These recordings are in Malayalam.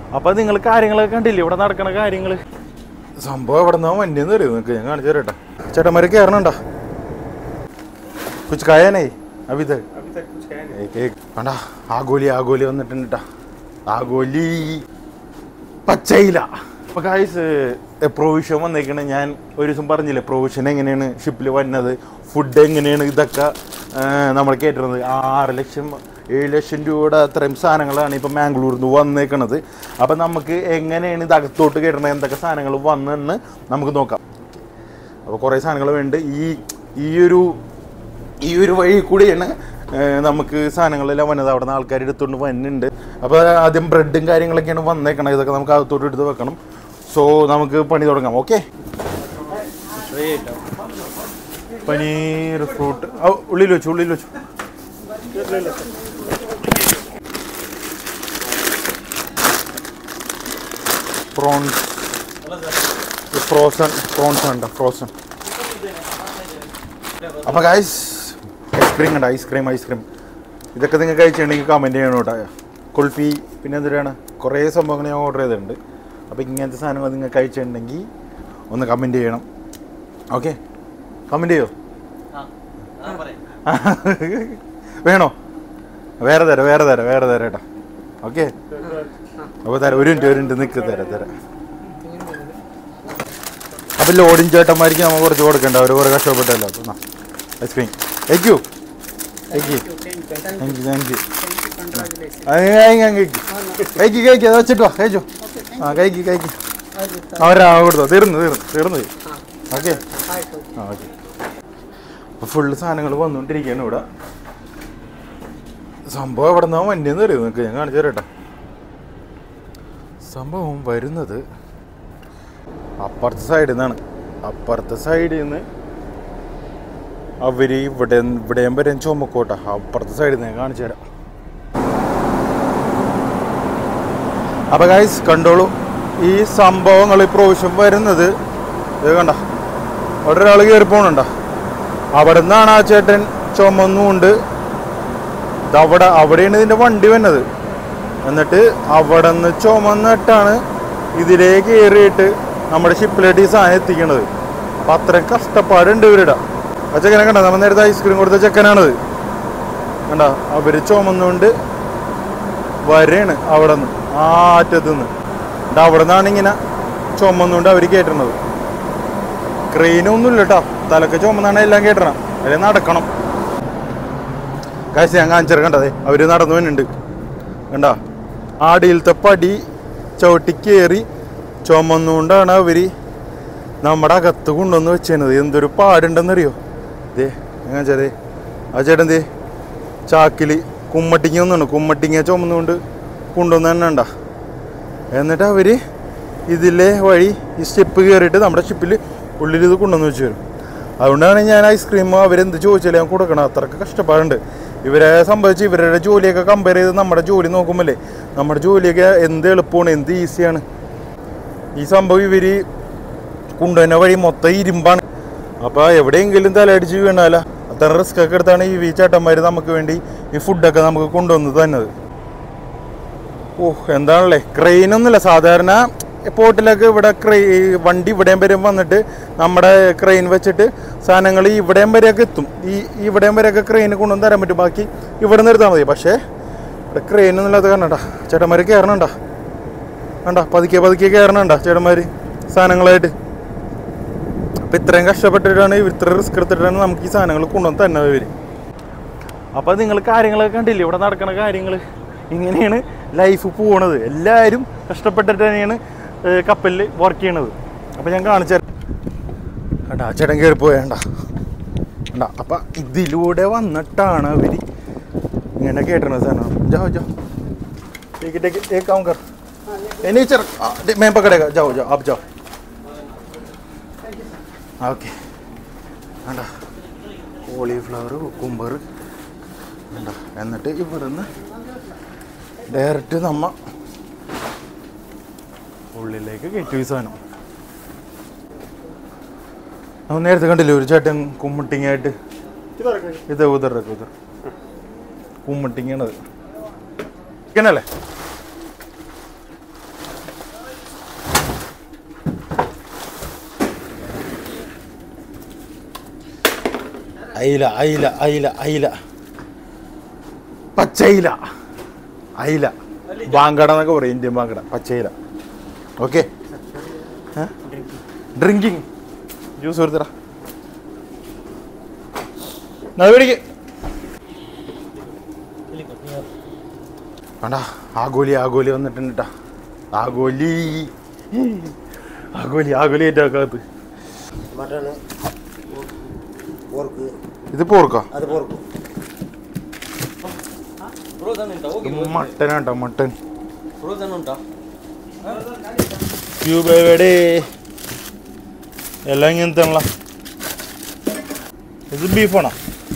അപ്പോൾ നിങ്ങൾ കാര്യങ്ങളൊക്കെ കണ്ടില്ലേ ഇവിടെ നടക്കണ കാര്യങ്ങൾ. സംഭവം എവിടെ നിന്നാ വണ്ടിയെന്ന് അറിയോ നിങ്ങൾക്ക്? ഞാൻ കാണിച്ചു തരാം കേട്ടോ. ചേട്ടന്മാരെ കയറണുണ്ടോ? കുച്ച് കായാനേ അഭിത് കണ്ടാ ആഗോലി ആഗോലി വന്നിട്ടുണ്ട് കേട്ടോ. ആഗോലി പച്ചയില. അപ്പോൾ ഗായ്സ് പ്രൊവിഷൻ വന്നേക്കണേ. ഞാൻ ഒരു ദിവസം പറഞ്ഞില്ലേ പ്രൊവിഷൻ എങ്ങനെയാണ് ഷിപ്പിൽ വരുന്നത്, ഫുഡ് എങ്ങനെയാണ്, ഇതൊക്കെ നമ്മൾ കേട്ടിരുന്നത്. 6 ലക്ഷം 7 ലക്ഷം രൂപയുടെ അത്രയും സാധനങ്ങളാണ് ഇപ്പം മാംഗ്ലൂരിൽ നിന്ന് വന്നേക്കണത്. അപ്പം നമുക്ക് എങ്ങനെയാണ് ഇത് അകത്തോട്ട് കയറ്റണത്, എന്തൊക്കെ സാധനങ്ങൾ വന്നെന്ന് നമുക്ക് നോക്കാം. അപ്പോൾ കുറേ സാധനങ്ങൾ വേണ്ട. ഈ ഒരു വഴി കൂടിയാണ് നമുക്ക് സാധനങ്ങളെല്ലാം വന്നത്. അവിടെ നിന്ന് ആൾക്കാർ എടുത്തുകൊണ്ട് വന്നിട്ടുണ്ട്. അപ്പോൾ ആദ്യം ബ്രെഡും കാര്യങ്ങളൊക്കെയാണ് വന്നേക്കണം. ഇതൊക്കെ നമുക്ക് അകത്തോട്ട് എടുത്ത് വെക്കണം. സോ നമുക്ക് പണി തുടങ്ങാം. ഓക്കെ. പനീർ ഫ്രൂട്ട് ഉള്ളിൽ വെച്ചു. പ്രോൺസ് പ്രോൺസ് ഉണ്ട് ഫ്രോസൺ. അപ്പോൾ ഗൈസ് ഐസ്ക്രീം ഉണ്ട്. ഐസ്ക്രീം ഇതൊക്കെ നിങ്ങൾ കഴിച്ചിട്ടുണ്ടെങ്കിൽ കമൻറ്റ് ചെയ്യണം കേട്ടോ. കുൾഫി പിന്നെ എന്തിനാണ് കുറേ സംഭവങ്ങൾ ഞാൻ ഓർഡർ ചെയ്തിട്ടുണ്ട്. അപ്പോൾ ഇങ്ങനത്തെ സാധനങ്ങൾ നിങ്ങൾ കഴിച്ചിട്ടുണ്ടെങ്കിൽ ഒന്ന് കമൻറ്റ് ചെയ്യണം. ഓക്കെ, കമൻറ്റ് ചെയ്യോ? വേണോ? വേറെ തരാം കേട്ടോ. ഓക്കെ, അപ്പോൾ തരാം. ഒരു മിനിറ്റ് നിൽക്ക് തരാം. അപ്പോൾ ലോഡിങ് ചേട്ടന്മാർക്ക് നമ്മൾ കുറച്ച് കൊടുക്കണ്ട. അവർ കുറേ കഷ്ടപ്പെട്ടല്ലോ. അപ്പോൾ ഐസ്ക്രീം താങ്ക് യു. കഴിക്ക് അത് വെച്ചിട്ടോ കഴിച്ചോ. കഴിക്ക് അവരാ കൊടുത്തോ. തീർന്നു. ഓക്കെ. ഓക്കെ. അപ്പോൾ ഫുള്ള് സാധനങ്ങൾ വന്നുകൊണ്ടിരിക്കുകയാണ് ഇവിടെ. സംഭവം എവിടെ നിന്നാ വണ്ടിയെന്ന് അറിയോ നിങ്ങൾക്ക്? ഞാൻ കാണിച്ചു തരാം കേട്ടോ. സംഭവം വരുന്നത് അപ്പുറത്തെ സൈഡിൽ നിന്ന് അവർ ഇവിടെയും വരെയും ചുമക്കോട്ടെ. അപ്പുറത്തെ സൈഡിൽ നിന്ന് ഞാൻ കാണിച്ചു തരാം. അപ്പോൾ ഗൈസ് കണ്ടോളൂ ഈ സംഭവങ്ങൾ. ഈ പ്രാവശ്യം വരുന്നത് ഇത് കണ്ട, അവിടെ ഒരാൾ കയറി പോകണുണ്ടോ? അവിടെ നിന്നാണ് ആ ചേട്ടൻ ചുമന്നുകൊണ്ട് അവിടെയാണ് ഇതിൻ്റെ വണ്ടി വന്നത്. എന്നിട്ട് അവിടെ നിന്ന് ചുമന്നിട്ടാണ് ഇതിലേ കയറിയിട്ട് നമ്മുടെ ഷിപ്പിലേക്ക് ഈ സാധനം എത്തിക്കണത്. അപ്പം അത്രയും കഷ്ടപ്പാടുണ്ട് ഇവരുടെ. ആ ചെക്കനെ കണ്ട, നമ്മൾ നേരത്തെ ഐസ്ക്രീം കൊടുത്ത ചെക്കനാണത്. കണ്ട, അവർ ചുമന്നുകൊണ്ട് വരെയാണ് അവിടെ നിന്ന് ആ അറ്റത്ത് നിന്ന്. അവിടെ നിന്നാണ് ഇങ്ങനെ ചുമന്നുകൊണ്ട് അവർ കയറ്റണത്. ക്രെയിനൊന്നുമില്ല കേട്ടോ. തലക്ക് ചുമന്നാണ് എല്ലാം കയറ്റണം. അതിൽ നടക്കണം. കാശ് ഞാൻ കാണിച്ചത് കണ്ടതേ, അവർ നടന്നു വരുന്നുണ്ട്. കണ്ട, ആടിയിലത്തെ പടി ചവിട്ടി കയറി ചുമന്നുകൊണ്ടാണ് അവർ നമ്മുടെ അകത്ത് കൊണ്ടുവന്ന് വെച്ചത്. എന്തൊരു പാടുണ്ടെന്നറിയോ? ദേ ഞാൻ ചേതേ ആ ചേട്ടൻ ദേ ചാക്കിൽ കുമ്മട്ടിങ്ങ കുമ്മട്ടിങ്ങ ചുമന്നുകൊണ്ട് കൊണ്ടുവന്ന് തന്നെ ഉണ്ട. എന്നിട്ട് അവർ ഇതിലെ വഴി ഈ സ്റ്റെപ്പ് കയറിയിട്ട് നമ്മുടെ ഷിപ്പിൽ ഉള്ളിൽ ഇത് കൊണ്ടുവന്ന് വെച്ച് തരും. അതുകൊണ്ടാണ് ഞാൻ ഐസ്ക്രീം അവരെന്ത് ചോദിച്ചാലും ഞാൻ കൊടുക്കണം. അത്രയ്ക്ക് കഷ്ടപ്പാടുണ്ട്. ഇവരെ സംബന്ധിച്ച് ഇവരുടെ ജോലിയൊക്കെ കമ്പയർ ചെയ്ത് നമ്മുടെ ജോലി നോക്കുമ്പോഴേ നമ്മുടെ ജോലിയൊക്കെ എന്ത് എളുപ്പമാണ്, എന്ത് ഈസിയാണ്. ഈ സംഭവം ഇവർ കൊണ്ടുവന്ന വഴി മൊത്തം ഇരുമ്പാണ്. അപ്പോൾ എവിടെയെങ്കിലും തലയടിച്ച് വീണാല അത്ര റിസ്ക് ഒക്കെ എടുത്താണ് ഈ ചേട്ടന്മാർ നമുക്ക് വേണ്ടി ഈ ഫുഡൊക്കെ നമുക്ക് കൊണ്ടുവന്ന് തന്നത്. എന്താണല്ലേ, ക്രെയിനൊന്നുമില്ല. സാധാരണ പോർട്ടിലൊക്കെ ഇവിടെ വണ്ടി ഇവിടെയും വരെയും വന്നിട്ട് നമ്മുടെ ക്രെയിൻ വെച്ചിട്ട് സാധനങ്ങൾ ഇവിടെയും വരെയൊക്കെ എത്തും. ഇവിടെയും വരെയൊക്കെ ക്രെയിന് കൊണ്ടുവന്ന് തരാൻ പറ്റും. ബാക്കി ഇവിടെ നിന്ന് എടുത്താൽ മതി. പക്ഷേ ഇവിടെ ക്രെയിനൊന്നും ഇല്ലാത്ത കാണണ്ട. ചേട്ടന്മാർ കയറണണ്ട, കണ്ട പതുക്കെ കയറണണ്ട ചേട്ടന്മാർ സാധനങ്ങളായിട്ട്. അപ്പം ഇത്രയും കഷ്ടപ്പെട്ടിട്ടാണ് ഇത്ര റിസ്ക് എടുത്തിട്ടാണ് നമുക്ക് ഈ സാധനങ്ങൾ കൊണ്ടുവന്ന് തന്നത് ഇവർ. അപ്പോൾ നിങ്ങൾ കാര്യങ്ങളൊക്കെ കണ്ടില്ലേ ഇവിടെ നടക്കുന്ന കാര്യങ്ങൾ. ഇങ്ങനെയാണ് ലൈഫ് പോണത്. എല്ലാവരും കഷ്ടപ്പെട്ടിട്ട് തന്നെയാണ് കപ്പലിൽ വർക്ക് ചെയ്യണത്. അപ്പോൾ ഞാൻ കാണിച്ചു തരാം. കണ്ട ആ ചേട്ടൻ കയറി പോയണ്ട. അപ്പം ഇതിലൂടെ വന്നിട്ടാണ് അവർ ഇങ്ങനെ കേട്ടണത് സാധനം. ജാओ एक काम कर नहीं चल मैं पकड़ेगा. जाओ आप जाओ. ഓക്കെ. കണ്ട കോളിഫ്ലവർ കുക്കുംബർ കണ്ട. എന്നിട്ട് ഇവിടുന്ന് ഡയറക്റ്റ് നമ്മ ഉള്ളിലേക്ക് കയറ്റി സാധനം. നമ്മൾ നേരത്തെ കണ്ടില്ലേ ഒരു ചേട്ടൻ കുമ്മിട്ടിങ്ങായിട്ട്. ഇത് ഉദറൊക്കെ കുമ്മിട്ടിങ്ങാണത്. ഇങ്ങനല്ലേ അയില അയില അയില അയില പച്ചയില അയില ബാങ്കട എന്നൊക്കെ പറയും ഇന്ത്യൻ ബാങ്കട പച്ചയില ഓക്കെ ഡ്രിങ്കിങ് ജ്യൂസ് എടുത്തടാ പിടിക്ക് വേണ്ട ആഗോലി ആഗോലി വന്നിട്ടുണ്ട് കേട്ടാ ആഗോലി ആഗോലി ആഗോലി എൻ്റെ അകത്ത് ഇത് പോർക്കോ മട്ടനാട്ടോ മട്ടൻ ക്യൂബ് എവിടെ എല്ലാം ഇങ്ങനത്തെ ഇത് ബീഫാണോ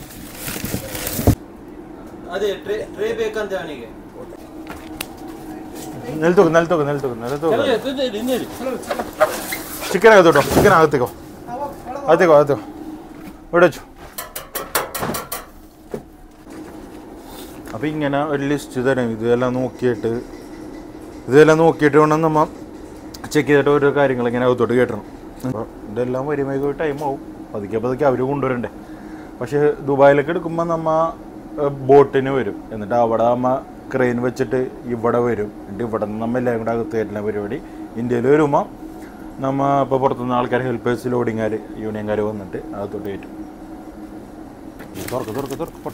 ചിക്കൻ അകത്തോട്ടോ ചിക്കൻ അകത്തേക്കോ അകത്തേക്കോ അകത്തേക്കോ ഇവിടെ വെച്ചു അപ്പം ഇങ്ങനെ ഒരു ലിസ്റ്റ് തരാം ഇതെല്ലാം നോക്കിയിട്ട് വേണം നമ്മൾ ചെക്ക് ചെയ്തിട്ട് ഓരോ കാര്യങ്ങൾ ഇങ്ങനെ അകത്തോട്ട് കേട്ടണം അപ്പോൾ ഇതെല്ലാം വരുമ്പോൾ ടൈം ആവും പതുക്കെ അവർ കൊണ്ടുവരണ്ടേ പക്ഷേ ദുബായിലേക്ക് എടുക്കുമ്പോൾ നമ്മൾ ബോട്ടിന് വരും എന്നിട്ട് അവിടെ നമ്മൾ ക്രെയിൻ വെച്ചിട്ട് ഇവിടെ വരും എന്നിട്ട് ഇവിടെ നിന്ന് നമ്മൾ എല്ലാവരും കൂടെ അകത്ത് കയറ്റുന്ന പരിപാടി ഇന്ത്യയിൽ വരുമ്പോൾ നമ്മൾ ഇപ്പോൾ പുറത്തുനിന്ന് ആൾക്കാർ ഹെൽപ്പേഴ്സ് ലോഡിങ്ങുകാർ യൂണിയൻകാർ വന്നിട്ട് അകത്തോട്ട് കയറ്റും തുറക്ക് പൊട്ടെ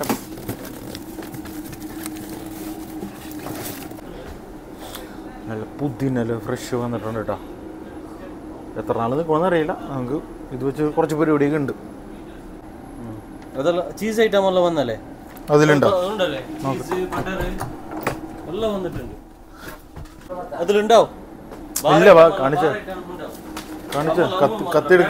നല്ല പുതിനല്ല ഫ്രഷ് വന്നിട്ടുണ്ട് കേട്ടോ എത്ര നാൾ നിൽക്കുമെന്ന് അറിയില്ല നമുക്ക് ഇത് വെച്ച് കുറച്ച് പരിപാടിയൊക്കെ ഉണ്ട് ചീസ് ഐറ്റം എല്ലാം വന്നല്ലേ അതിലുണ്ടോ അതിലുണ്ടാവും ഇല്ല കാണിച്ച കത്തിയെടുക്ക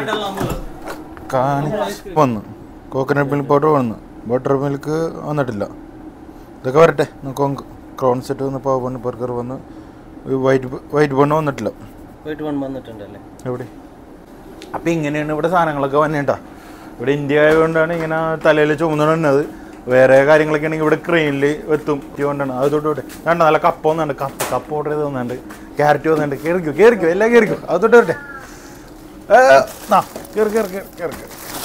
വന്നു കോക്കനട്ട് മിൽക്ക് പൗഡർ വന്നു ബട്ടർ മിൽക്ക് വന്നിട്ടില്ല ഇതൊക്കെ വരട്ടെ നമുക്ക് ക്രോൺ സെറ്റ് വന്ന് പാവ് ബണ്ണ് ബർഗർ വന്ന് വൈറ്റ് ബണ്ണ് വന്നിട്ടില്ല എവിടെ അപ്പം ഇങ്ങനെയാണ് ഇവിടെ സാധനങ്ങളൊക്കെ വന്നേട്ടാ ഇവിടെ ഇന്ത്യ ആയതുകൊണ്ടാണ് ഇങ്ങനെ തലയിൽ ചുമന്നുകൊണ്ടാണ് വേറെ കാര്യങ്ങളൊക്കെ ആണെങ്കിൽ ഇവിടെ ക്രെയിനിൽ എത്തും കൊണ്ടാണ് അത് തൊട്ട് വേണ്ട നല്ല കപ്പ വന്നുണ്ട് കപ്പ ഓർഡർ ചെയ്ത് വന്നുണ്ട് ക്യാരറ്റ് വന്നുണ്ട് കയറിക്കോ എല്ലാം കയറിക്കോ അത് തൊട്ട് വരട്ടെ കേറി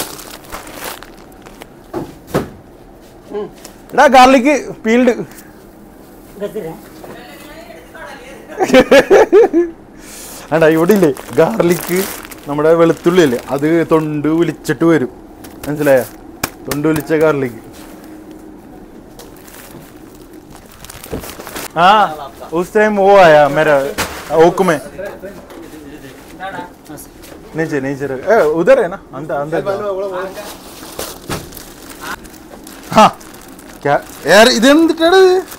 എടാ ഗാർലിക് പീൽഡ് വേണ്ട ഇവിടെ ഇല്ലേ ഗാർലിക്ക് നമ്മുടെ വെളുത്തുള്ളി അല്ലേ അത് തൊണ്ട് വിളിച്ചിട്ട് വരും മനസ്സിലായ തൊണ്ട് വിളിച്ച ഗാർലിക്ക് हाँ उस टाइम वो आया मेरा ओक में नीचे उधर है ना अंदर हाँ क्या यार ഇതെന്തിട്ടാണ്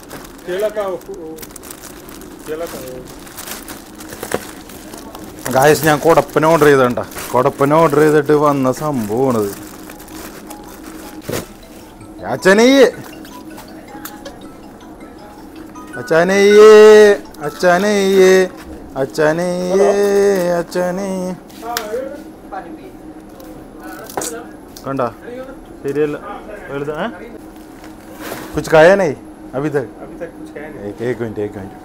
ഗായ്സ് ഞാൻ കൊടപ്പന ഓർഡർ ചെയ്തണ്ട കൊടപ്പന ഓർഡർ ചെയ്തിട്ട് വന്ന സംഭവമാണിത് അച്ഛനെയ്യേ കണ്ട ശരിയല്ല कुछ खाया नहीं अभी तक एक मिनट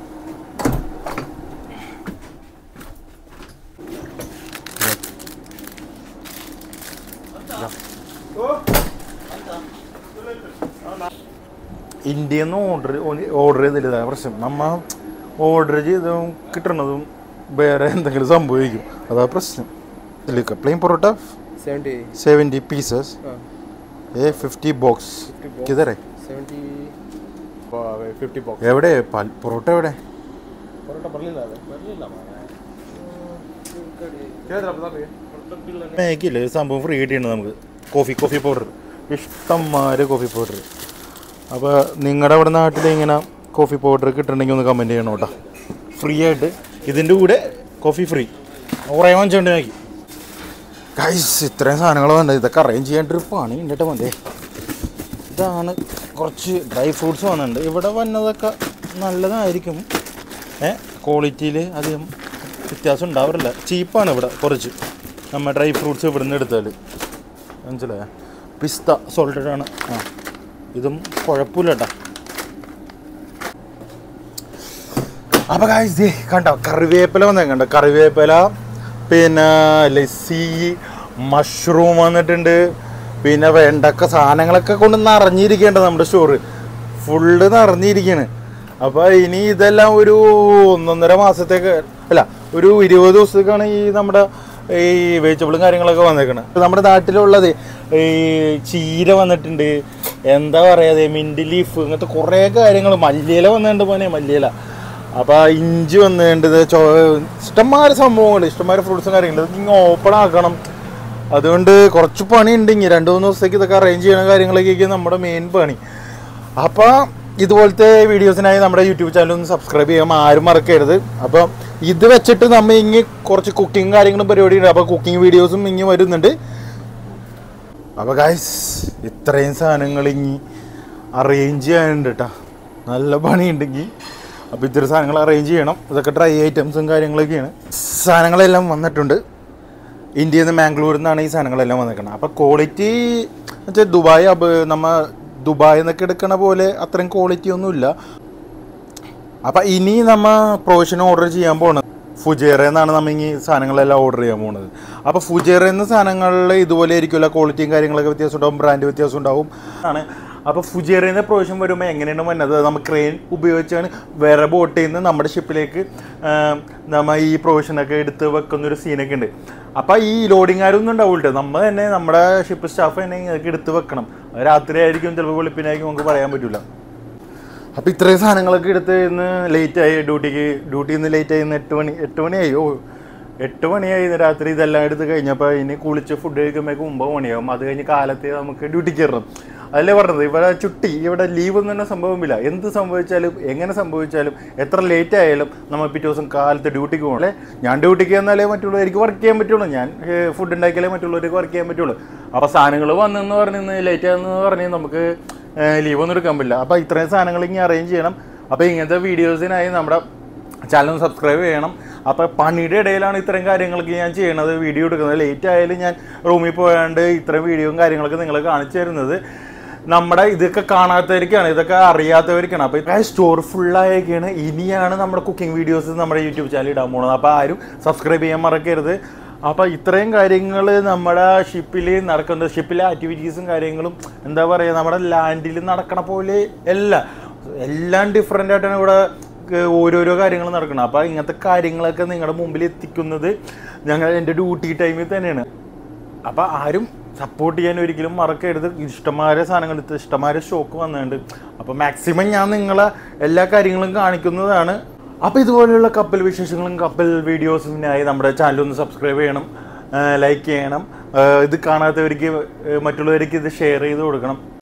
ഇന്ത്യയിൽ നിന്ന് ഓർഡർ ചെയ്തില്ല പ്രശ്നം നമ്മ ഓർഡർ ചെയ്തും കിട്ടണതും വേറെ എന്തെങ്കിലും സംഭവിക്കും അതാ പ്രശ്നം ഇതിലേക്ക് പ്ലെയിൻ പൊറോട്ട 70 pieces ये 50 बॉक्स किधर है 50 बॉक्स എവിടെ പൊറോട്ട എവിടെ മേക്കില്ലേ സംഭവം ഫ്രീ കിട്ടിയിട്ടുണ്ട് നമുക്ക് കോഫി പൗഡർ ഇഷ്ടംമാര് കോഫി പൗഡർ അപ്പോൾ നിങ്ങളുടെ അവിടെ നാട്ടിൽ ഇങ്ങനെ കോഫി പൗഡർ കിട്ടണമെങ്കിൽ ഒന്ന് കമൻറ്റ് ചെയ്യണം കേട്ടോ ഫ്രീ ആയിട്ട് ഇതിൻ്റെ കൂടെ കോഫി ഫ്രീ കുറേ വാങ്ങിച്ചുകൊണ്ട് നോക്കി ഗൈസ് ഇത്രയും സാധനങ്ങൾ വേണ്ട ഇതൊക്കെ അറേഞ്ച് ചെയ്യാണ്ടൊരു പണി ഉണ്ടിട്ട് മതി ഇതാണ് കുറച്ച് ഡ്രൈ ഫ്രൂട്ട്സ് വന്നിട്ടുണ്ട് ഇവിടെ വന്നതൊക്കെ നല്ലതായിരിക്കും ക്വാളിറ്റിയിൽ അധികം വ്യത്യാസം ഉണ്ടാവാറില്ല ചീപ്പാണ് ഇവിടെ കുറച്ച് നമ്മൾ ഡ്രൈ ഫ്രൂട്ട്സ് ഇവിടെ നിന്ന് എടുത്താൽ മനസ്സിലായ പിസ്ത സോൾട്ടഡ് ആണ് ഇതും കുഴപ്പമില്ല കേട്ടോ അപ്പോൾ ഗൈസ് കണ്ടോ കറിവേപ്പില വന്നേക്കണ്ട കറിവേപ്പില പിന്നെ ലസ്സി മഷ്റൂം വന്നിട്ടുണ്ട് പിന്നെ വേണ്ടൊക്കെ സാധനങ്ങളൊക്കെ കൊണ്ട് നിറഞ്ഞിരിക്കേണ്ടത് നമ്മുടെ സ്റ്റോറ് ഫുള്ള് നിറഞ്ഞിരിക്കുകയാണ്. അപ്പോൾ ഇനി ഇതെല്ലാം ഒരു 1.5 മാസത്തേക്ക് അല്ല ഒരു 20 ദിവസത്തേക്കാണ് ഈ നമ്മുടെ ഈ വെജിറ്റബിളും കാര്യങ്ങളൊക്കെ വന്നേക്കുന്നത്. നമ്മുടെ നാട്ടിലുള്ളത് ഈ ചീര വന്നിട്ടുണ്ട്, എന്താ പറയാതെ മിൻറ്റ് ലീഫ്, ഇങ്ങനത്തെ കുറേ കാര്യങ്ങൾ, മല്ലിയില വന്നിട്ടുണ്ട് പോനെ മല്ലിയില. അപ്പോൾ ഇഞ്ചി വന്നിട്ടുണ്ട്, ഇഷ്ടംമാരെ സംഭവങ്ങൾ, ഇഷ്ടംമാരെ ഫ്രൂട്ട്സും കാര്യങ്ങളും ഇതൊക്കെ ഇങ്ങനെ ഓപ്പൺ ആക്കണം. അതുകൊണ്ട് കുറച്ച് പണി ഉണ്ട്. ഇനി 2-3 ദിവസത്തേക്ക് ഇതൊക്കെ അറേഞ്ച് ചെയ്യണ കാര്യങ്ങളൊക്കെ നമ്മുടെ മെയിൻ പണി. അപ്പോൾ ഇതുപോലത്തെ വീഡിയോസിനായി നമ്മുടെ യൂട്യൂബ് ചാനൽ ഒന്ന് സബ്സ്ക്രൈബ് ചെയ്യാൻ ആരും മറക്കരുത്. അപ്പോൾ ഇത് വെച്ചിട്ട് നമ്മൾ ഇനി കുറച്ച് കുക്കിങ് കാര്യങ്ങളും പരിപാടിയുണ്ട്. അപ്പോൾ കുക്കിംഗ് വീഡിയോസും ഇനി വരുന്നുണ്ട്. അപ്പോൾ ഗൈസ് ഇത്രയും സാധനങ്ങൾ ഇനി അറേഞ്ച് ചെയ്യാനുണ്ട് കേട്ടോ, നല്ല പണിയുണ്ടെങ്കിൽ. അപ്പോൾ ഇത്തരം സാധനങ്ങൾ അറേഞ്ച് ചെയ്യണം. ഇതൊക്കെ ഡ്രൈ ഐറ്റംസും കാര്യങ്ങളൊക്കെയാണ്. സാധനങ്ങളെല്ലാം വന്നിട്ടുണ്ട്. ഇന്ത്യയിൽ നിന്ന് മാംഗ്ലൂരിൽ നിന്നാണ് ഈ സാധനങ്ങളെല്ലാം വന്നിരിക്കുന്നത്. അപ്പോൾ ക്വാളിറ്റി വെച്ചാൽ ദുബായ് എന്നൊക്കെ എടുക്കണ പോലെ അത്രയും ക്വാളിറ്റി ഒന്നുമില്ല. അപ്പം ഇനി നമ്മൾ പ്രൊവിഷൻ ഓർഡർ ചെയ്യാൻ പോകുന്നത് ഫുജേറയിൽ നിന്നാണ് നമ്മൾ ഈ സാധനങ്ങളെല്ലാം ഓർഡർ ചെയ്യാൻ പോകുന്നത്. അപ്പോൾ ഫുജേറയിൽ നിന്ന് സാധനങ്ങളിൽ ഇതുപോലെ ആയിരിക്കുമല്ലോ, ക്വാളിറ്റിയും കാര്യങ്ങളൊക്കെ വ്യത്യാസം ഉണ്ടാവും, ബ്രാൻഡ് വ്യത്യാസം ഉണ്ടാവും ആണ്. അപ്പോൾ ഫുജേറയിൽ നിന്ന് പ്രൊവിഷൻ വരുമ്പോൾ എങ്ങനെയാണ് വന്നത്, നമ്മൾ ക്രെയിൻ ഉപയോഗിച്ചാണ് വേറെ ബോട്ടിൽ നിന്ന് നമ്മുടെ ഷിപ്പിലേക്ക് നമ്മൾ ഈ പ്രൊവിഷനൊക്കെ എടുത്ത് വെക്കുന്നൊരു സീനൊക്കെ ഉണ്ട്. അപ്പോൾ ഈ ലോഡിങ് ആരൊന്നും ഉണ്ടാവില്ല, നമ്മൾ തന്നെ നമ്മുടെ ഷിപ്പ് സ്റ്റാഫ് തന്നെ ഇതൊക്കെ എടുത്ത് വെക്കണം. രാത്രി ആയിരിക്കും, ചിലപ്പോൾ വെളുപ്പിനായിരിക്കും, നമുക്ക് പറയാൻ പറ്റില്ല. അപ്പോൾ ഇത്രയും സാധനങ്ങളൊക്കെ എടുത്ത് ഇന്ന് ലേറ്റായി, ഡ്യൂട്ടിയിൽ നിന്ന് ലേറ്റായി. ഇന്ന് 8 മണിയായി. 8 മണിയായി രാത്രി. ഇതെല്ലാം എടുത്ത് കഴിഞ്ഞപ്പോൾ ഇനി കുളിച്ച് ഫുഡ് കഴിക്കുമ്പോഴേക്കും 9 മണിയാകും. അത് കഴിഞ്ഞ് കാലത്ത് നമുക്ക് ഡ്യൂട്ടിക്ക് കയറണം. അതല്ലേ പറഞ്ഞത്, ഇവിടെ ചുട്ടി, ഇവിടെ ലീവ് ഒന്നും തന്നെ സംഭവമില്ല. എന്ത് സംഭവിച്ചാലും എങ്ങനെ സംഭവിച്ചാലും എത്ര ലേറ്റ് ആയാലും നമ്മൾ പിറ്റേ ദിവസം കാലത്ത് ഡ്യൂട്ടിക്ക് പോകണം. അല്ലേ, ഞാൻ ഡ്യൂട്ടിക്ക് വന്നാലേ മറ്റുള്ളവർക്ക് വർക്ക് ചെയ്യാൻ പറ്റുള്ളൂ, ഞാൻ ഫുഡ് ഉണ്ടാക്കിയാലേ മറ്റുള്ളവർക്ക് വർക്ക് ചെയ്യാൻ പറ്റുള്ളൂ. അപ്പോൾ സാധനങ്ങൾ വന്നെന്ന് പറഞ്ഞ് ലേറ്റ് ആണെന്ന് പറഞ്ഞ് നമുക്ക് ലീവൊന്നും എടുക്കാൻ പറ്റില്ല. അപ്പോൾ ഇത്രയും സാധനങ്ങൾ ഇങ്ങനെ അറേഞ്ച് ചെയ്യണം. അപ്പോൾ ഇങ്ങനത്തെ വീഡിയോസിനായി നമ്മുടെ ചാനൽ സബ്സ്ക്രൈബ് ചെയ്യണം. അപ്പോൾ പണിയുടെ ഇടയിലാണ് ഇത്രയും കാര്യങ്ങളൊക്കെ ഞാൻ ചെയ്യണത്, വീഡിയോ എടുക്കുന്നത്. ലേറ്റ് ആയാലും ഞാൻ റൂമിൽ പോയാണ്ട് ഇത്രയും വീഡിയോയും കാര്യങ്ങളൊക്കെ നിങ്ങളെ കാണിച്ചു തരുന്നത്. നമ്മുടെ ഇതൊക്കെ കാണാത്തവർക്കാണ്, ഇതൊക്കെ അറിയാത്തവർക്കാണ്. അപ്പോൾ ഇതൊക്കെ സ്റ്റോർ ഫുള്ളായൊക്കെയാണ്. ഇനിയാണ് നമ്മുടെ കുക്കിംഗ് വീഡിയോസ് നമ്മുടെ യൂട്യൂബ് ചാനൽ ഇടാൻ പോകുന്നത്. അപ്പോൾ ആരും സബ്സ്ക്രൈബ് ചെയ്യാൻ മറക്കരുത്. അപ്പോൾ ഇത്രയും കാര്യങ്ങൾ നമ്മുടെ ഷിപ്പിൽ നടക്കുന്നത്, ഷിപ്പിലെ ആക്ടിവിറ്റീസും കാര്യങ്ങളും എന്താ പറയുക, നമ്മുടെ ലാൻഡിൽ നടക്കണ പോലെ എല്ലാം ഡിഫറെൻ്റ് ആയിട്ടാണ് ഇവിടെ ഓരോരോ കാര്യങ്ങൾ നടക്കണം. അപ്പോൾ ഇങ്ങനത്തെ കാര്യങ്ങളൊക്കെ നിങ്ങളുടെ മുമ്പിൽ എത്തിക്കുന്നത് എൻ്റെ ഡ്യൂട്ടി ടൈമിൽ തന്നെയാണ്. അപ്പോൾ ആരും സപ്പോർട്ട് ചെയ്യാൻ ഒരിക്കലും മറക്കരുത്. ഇഷ്ടംമാരെ സാധനങ്ങൾ, ഇഷ്ടംമാരെ സ്റ്റോക്ക് വന്നിട്ടുണ്ട്. അപ്പോൾ മാക്സിമം ഞാൻ നിങ്ങളെ എല്ലാ കാര്യങ്ങളും കാണിക്കുന്നതാണ്. അപ്പോൾ ഇതുപോലെയുള്ള കപ്പൽ വിശേഷങ്ങളും കപ്പൽ വീഡിയോസിനായി നമ്മുടെ ചാനൽ ഒന്ന് സബ്സ്ക്രൈബ് ചെയ്യണം, ലൈക്ക് ചെയ്യണം. ഇത് കാണാത്തവർക്ക് മറ്റുള്ളവർക്ക് ഇത് ഷെയർ ചെയ്ത് കൊടുക്കണം.